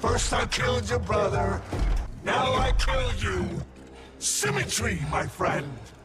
First I killed your brother, now I killed you. Symmetry, my friend.